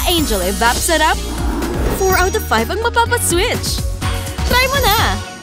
Angel Evap sarap? 4 out of 5 ang mapapaswitch. Try mo na!